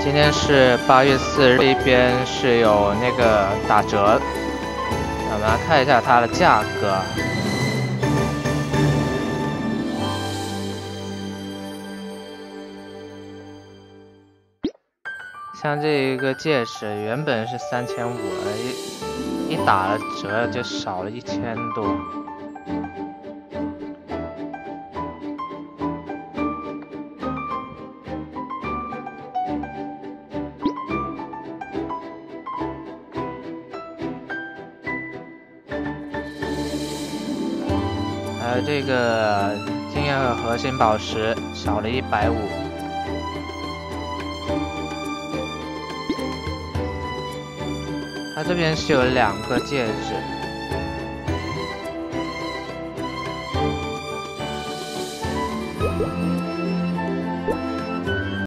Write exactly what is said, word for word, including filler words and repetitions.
今天是八月四日，这边是有那个打折，我们来看一下它的价格。像这一个戒指，原本是三千五，一一打了折就少了一千多。还有这个经验和核心宝石少了一百五。它这边是有两个戒指。